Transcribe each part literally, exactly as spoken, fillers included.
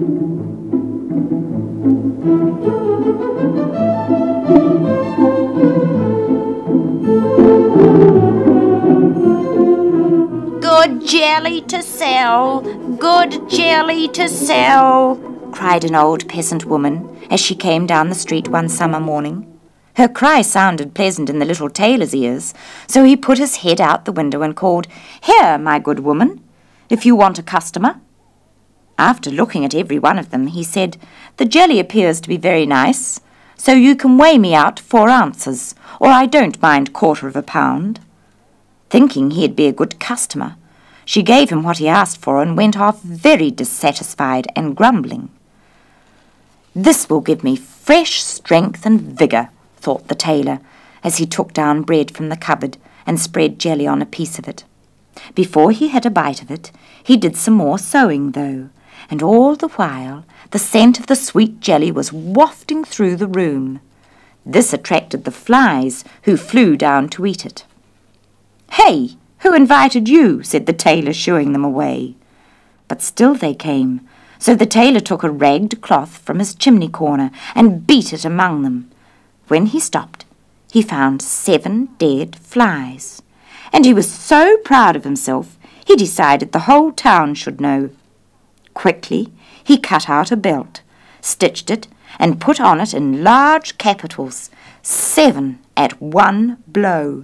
"Good jelly to sell, good jelly to sell," cried an old peasant woman as she came down the street one summer morning. Her cry sounded pleasant in the little tailor's ears, so he put his head out the window and called, "Here, my good woman, if you want a customer." After looking at every one of them, he said, "The jelly appears to be very nice, so you can weigh me out four ounces, or I don't mind quarter of a pound." Thinking he'd be a good customer, she gave him what he asked for and went off very dissatisfied and grumbling. "This will give me fresh strength and vigour," thought the tailor, as he took down bread from the cupboard and spread jelly on a piece of it. Before he had a bite of it, he did some more sewing, though, and all the while the scent of the sweet jelly was wafting through the room. This attracted the flies, who flew down to eat it. "Hey, who invited you?" said the tailor, shooing them away. But still they came, so the tailor took a ragged cloth from his chimney corner and beat it among them. When he stopped, he found seven dead flies, and he was so proud of himself he decided the whole town should know. Quickly he cut out a belt, stitched it, and put on it in large capitals, "Seven at one blow."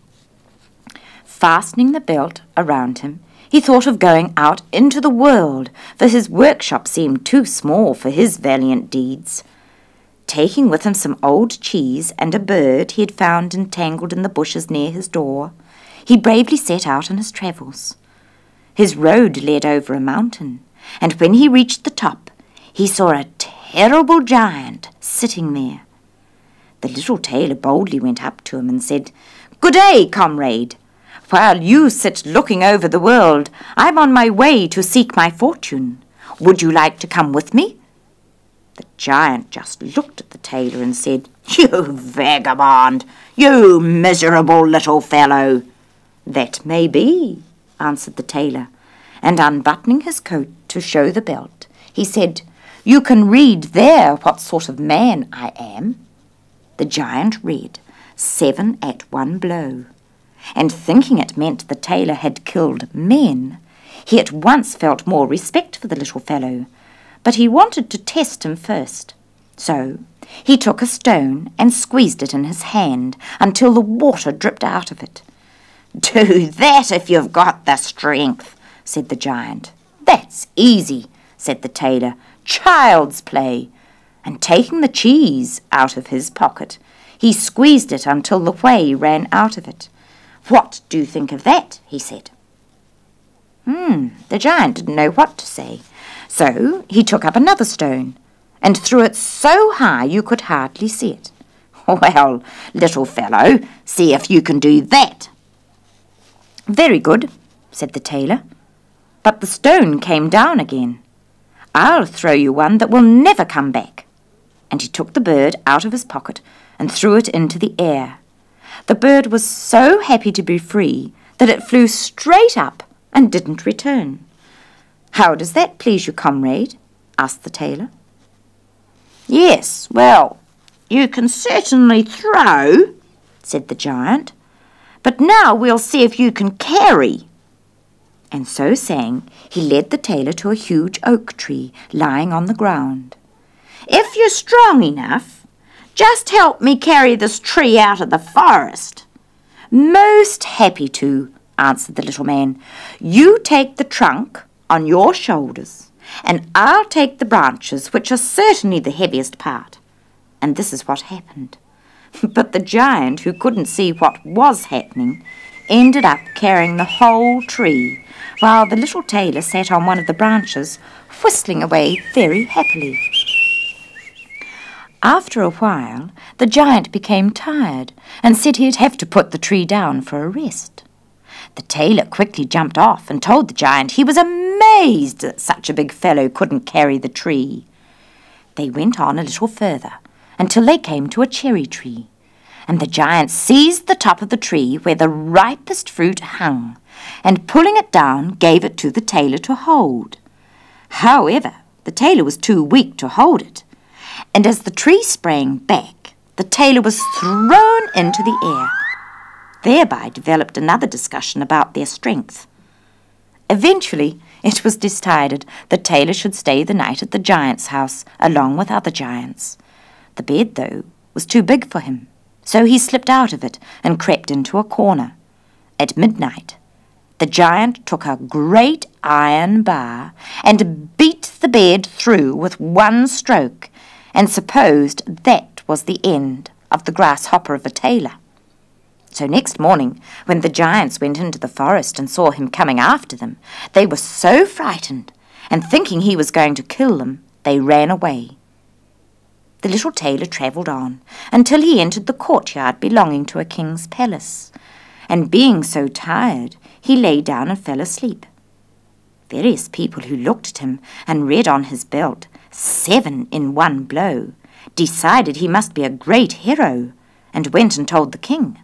Fastening the belt around him, he thought of going out into the world, for his workshop seemed too small for his valiant deeds. Taking with him some old cheese and a bird he had found entangled in the bushes near his door, he bravely set out on his travels. His road led over a mountain, and when he reached the top, he saw a terrible giant sitting there. The little tailor boldly went up to him and said, "Good day, comrade. While you sit looking over the world, I'm on my way to seek my fortune. Would you like to come with me?" The giant just looked at the tailor and said, "You vagabond, you miserable little fellow." "That may be," answered the tailor, and unbuttoning his coat to show the belt, he said, "You can read there what sort of man I am." The giant read, "Seven at one blow," and thinking it meant the tailor had killed men, he at once felt more respect for the little fellow, but he wanted to test him first. So he took a stone and squeezed it in his hand until the water dripped out of it. "Do that if you've got the strength," said the giant. "That's easy," said the tailor. "Child's play." And taking the cheese out of his pocket, he squeezed it until the whey ran out of it. "What do you think of that?" he said. Hmm, the giant didn't know what to say, so he took up another stone and threw it so high you could hardly see it. "Well, little fellow, see if you can do that." "Very good," said the tailor, "but the stone came down again. I'll throw you one that will never come back." And he took the bird out of his pocket and threw it into the air. The bird was so happy to be free that it flew straight up and didn't return. "How does that please you, comrade?" asked the tailor. "Yes, well, you can certainly throw," said the giant, "but now we'll see if you can carry." And so saying, he led the tailor to a huge oak tree lying on the ground. "If you're strong enough, just help me carry this tree out of the forest." "Most happy to," answered the little man. "You take the trunk on your shoulders, and I'll take the branches, which are certainly the heaviest part." And this is what happened. But the giant, who couldn't see what was happening, ended up carrying the whole tree, while the little tailor sat on one of the branches, whistling away very happily. After a while, the giant became tired and said he'd have to put the tree down for a rest. The tailor quickly jumped off and told the giant he was amazed that such a big fellow couldn't carry the tree. They went on a little further until they came to a cherry tree, and the giant seized the top of the tree where the ripest fruit hung, and pulling it down gave it to the tailor to hold. However, the tailor was too weak to hold it, and as the tree sprang back, the tailor was thrown into the air. Thereby developed another discussion about their strength. Eventually, it was decided the tailor should stay the night at the giant's house along with other giants. The bed, though, was too big for him, so he slipped out of it and crept into a corner. At midnight, the giant took a great iron bar and beat the bed through with one stroke, and supposed that was the end of the grasshopper of a tailor. So next morning, when the giants went into the forest and saw him coming after them, they were so frightened, and thinking he was going to kill them, they ran away. The little tailor travelled on until he entered the courtyard belonging to a king's palace, and being so tired, he lay down and fell asleep. Various people who looked at him and read on his belt, "Seven in one blow," decided he must be a great hero, and went and told the king.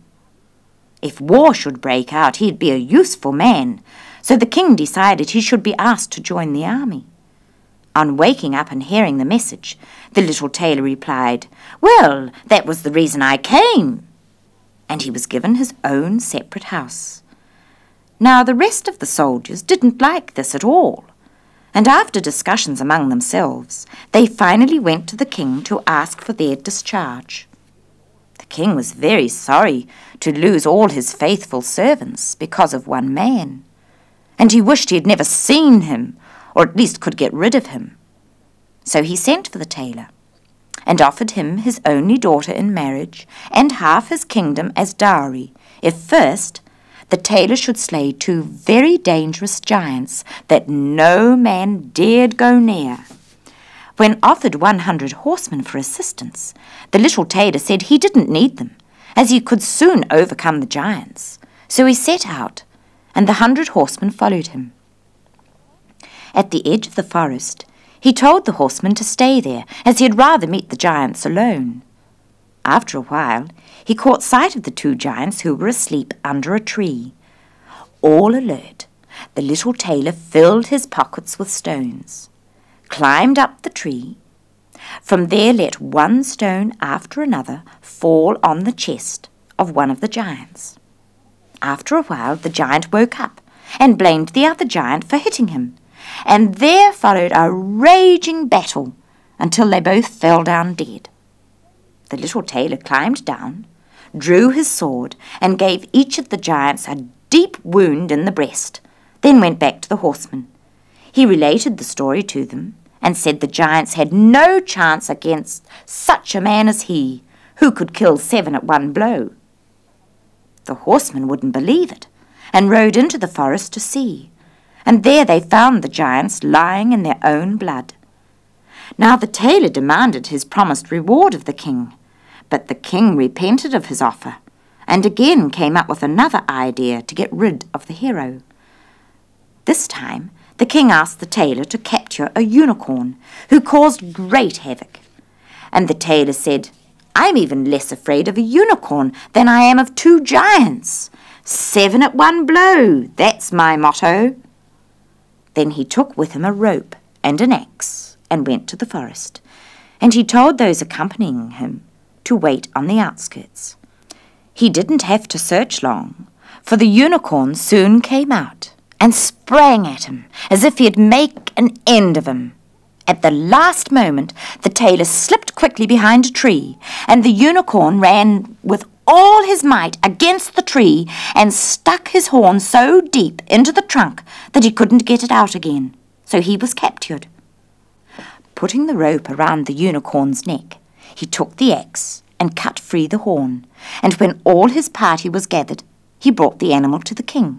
If war should break out, he'd be a useful man, so the king decided he should be asked to join the army. On waking up and hearing the message, the little tailor replied, "Well, that was the reason I came," and he was given his own separate house. Now the rest of the soldiers didn't like this at all, and after discussions among themselves, they finally went to the king to ask for their discharge. The king was very sorry to lose all his faithful servants because of one man, and he wished he had never seen him, or at least could get rid of him. So he sent for the tailor, and offered him his only daughter in marriage, and half his kingdom as dowry, if first the tailor should slay two very dangerous giants that no man dared go near. When offered one hundred horsemen for assistance, the little tailor said he didn't need them, as he could soon overcome the giants. So he set out, and the hundred horsemen followed him. At the edge of the forest, he told the horsemen to stay there, as he had rather meet the giants alone. After a while, he caught sight of the two giants who were asleep under a tree. All alert, the little tailor filled his pockets with stones, climbed up the tree, from there let one stone after another fall on the chest of one of the giants. After a while the giant woke up and blamed the other giant for hitting him, and there followed a raging battle until they both fell down dead. The little tailor climbed down, drew his sword, and gave each of the giants a deep wound in the breast, then went back to the horsemen. He related the story to them, and said the giants had no chance against such a man as he, who could kill seven at one blow. The horsemen wouldn't believe it, and rode into the forest to see, and there they found the giants lying in their own blood. Now the tailor demanded his promised reward of the king, but the king repented of his offer, and again came up with another idea to get rid of the hero. This time the king asked the tailor to capture a unicorn, who caused great havoc. And the tailor said, "I'm even less afraid of a unicorn than I am of two giants. Seven at one blow, that's my motto." Then he took with him a rope and an axe and went to the forest, and he told those accompanying him to wait on the outskirts. He didn't have to search long, for the unicorn soon came out and sprang at him as if he'd make an end of him. At the last moment, the tailor slipped quickly behind a tree, and the unicorn ran with all his might against the tree and stuck his horn so deep into the trunk that he couldn't get it out again, so he was captured. Putting the rope around the unicorn's neck, he took the axe and cut free the horn, and when all his party was gathered, he brought the animal to the king.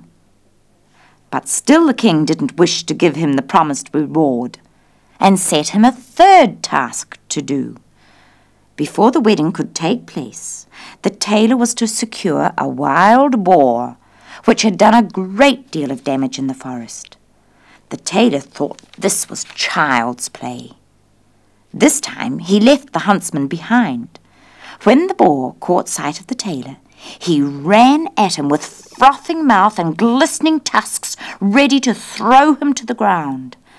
But still the king didn't wish to give him the promised reward, and set him a third task to do. Before the wedding could take place, the tailor was to secure a wild boar, which had done a great deal of damage in the forest. The tailor thought this was child's play. This time he left the huntsman behind. When the boar caught sight of the tailor, he ran at him with frothing mouth and glistening tusks, ready to throw him to the ground.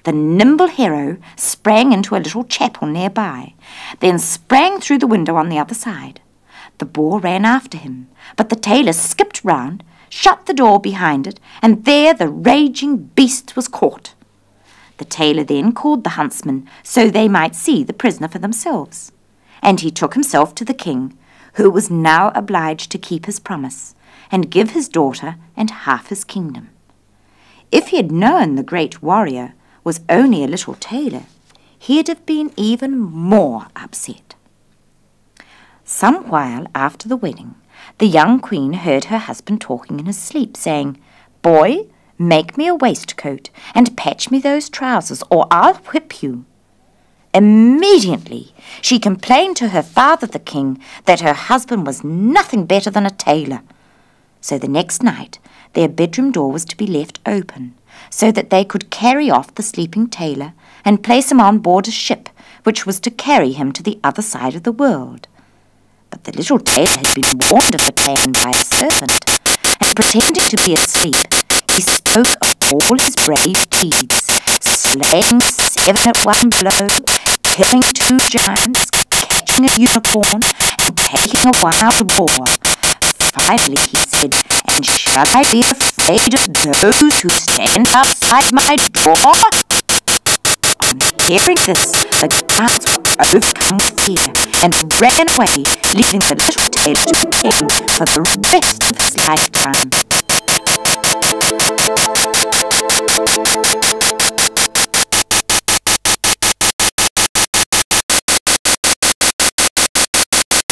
The nimble hero sprang into a little chapel nearby, then sprang through the window on the other side. The boar ran after him, but the tailor skipped round, shut the door behind it, and there the raging beast was caught. The tailor then called the huntsmen so they might see the prisoner for themselves, and he took himself to the king, who was now obliged to keep his promise and give his daughter and half his kingdom. If he had known the great warrior was only a little tailor, he'd have been even more upset. Some while after the wedding, the young queen heard her husband talking in his sleep, saying, "Boy, make me a waistcoat and patch me those trousers, or I'll whip you." Immediately she complained to her father the king that her husband was nothing better than a tailor. So the next night their bedroom door was to be left open, so that they could carry off the sleeping tailor and place him on board a ship which was to carry him to the other side of the world. But the little tailor had been warned of the plan by a servant, and pretending to be asleep, he spoke of all his brave deeds, slaying seven at one blow, killing two giants, catching a unicorn, and taking a wild boar. Finally he said, "And shall I be afraid of those who stand outside my door?" On hearing this, the giants were overcome with fear and ran away, leaving the little tailor to be king for the rest of his lifetime.